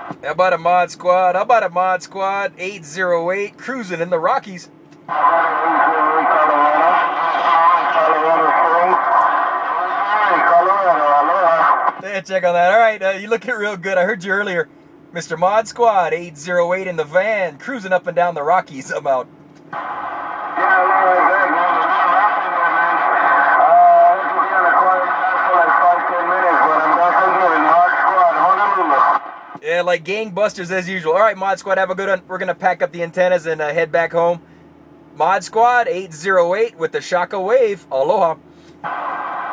How about a Mod Squad? How about a Mod Squad? 808, cruising in the Rockies. Yeah, check on that. All right, you looking real good. I heard you earlier. Mr. Mod Squad, 808 in the van, cruising up and down the Rockies. I'm out. Yeah, like gangbusters as usual. All right, Mod Squad, have a good one. We're going to pack up the antennas and head back home. Mod Squad, 808 with the Shaka Wave. Aloha.